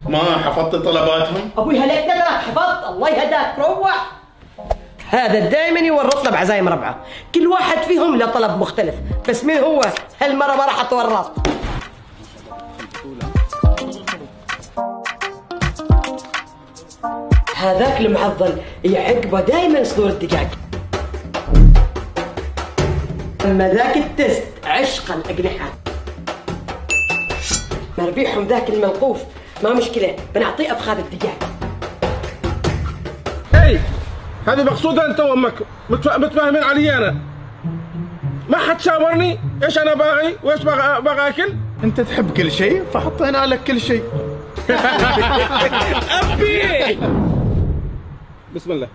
ما حفظت طلباتهم؟ ابوي هليك لك حفظت، الله يهداك روح. هذا دائما يورطنا بعزايم ربعه، كل واحد فيهم له طلب مختلف، بس مين هو؟ هالمره ما راح اتورط. هذاك المعضل يعقبه دائما صدور الدجاج، اما ذاك التست عشق الاجنحه. مربيحهم ذاك الملقوف ما مشكله، بنعطيه افخاذ الدجاج. اي هذه مقصوده انت وامك متفاهمين علي انا. ما حد شاورني ايش انا باغي وايش باغي اكل. انت تحب كل شيء فحطينا لك كل شيء. ابي بسم الله.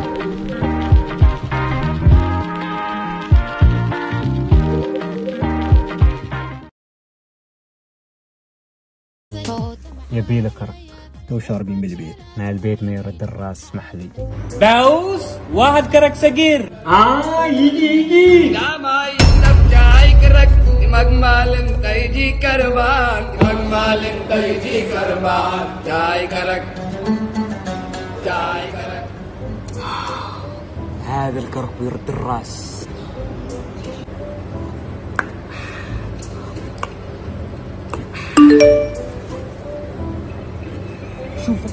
يبي لك رك. تو شاربين بالبيت. مع البيت ما يرد الراس، اسمح لي. باوس واحد كرك صغير. يجي لا ما يشرب جاي كرك مجمال تيجي كربان، مجمال تيجي كربان، جاي كرك جاي كرك. هذا الكرك يرد الراس. شوفه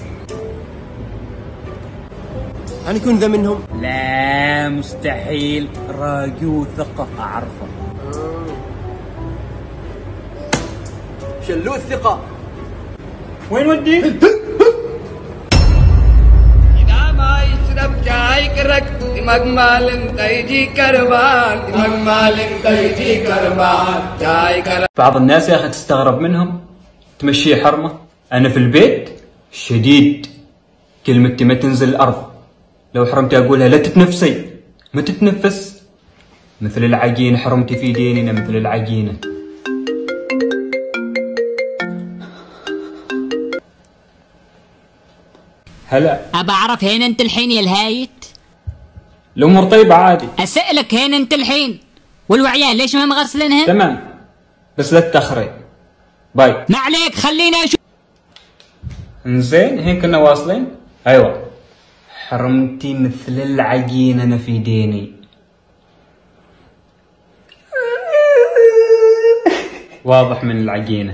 أنا يكون ذا منهم؟ لا مستحيل، راجو ثقة أعرفه. شلوه الثقة. وين ودي؟ إذا ما يشرب جاي كرك مجمال تيجي كربان، مجمال تيجي كربان، جاي كرك. بعض الناس يا أخي تستغرب منهم، تمشيه حرمة. أنا في البيت شديد، كلمتي ما تنزل الأرض. لو حرمتي أقولها لا تتنفسي، ما تتنفس. مثل العجينة حرمتي في ديننا، مثل العجينة. هلا أبى أعرف هين أنت الحين يا الهايت؟ الأمور طيبة عادي. أسألك هين أنت الحين؟ والوعيان ليش ما مغسلينهن؟ تمام، بس لا تتأخري. باي. ما عليك، خليني أشوف. انزين هين كنا واصلين؟ أيوة. حرمتي مثل العجينة أنا في ديني. واضح من العجينة.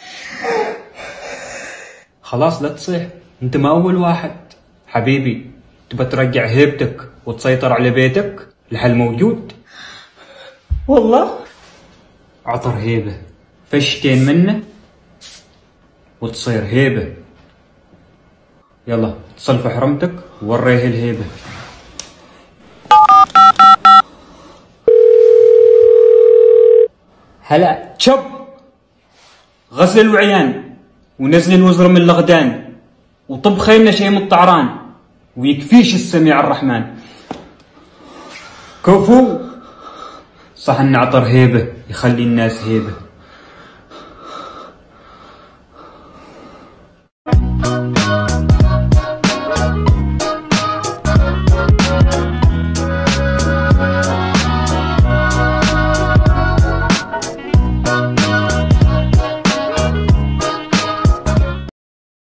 خلاص لا تصيح، انت ما أول واحد. حبيبي تبى ترجع هيبتك وتسيطر على بيتك؟ الحل موجود والله. عطر هيبة، فشتين منه وتصير هيبة. يلا اتصل في حرمتك ووريه الهيبة. هلا شب، غسل الوعيان ونزل الوزر من الغدان وطبخي لنا شيء من الطعران، ويكفيش السميع الرحمن. كفو. صح ان عطر هيبة يخلي الناس هيبة.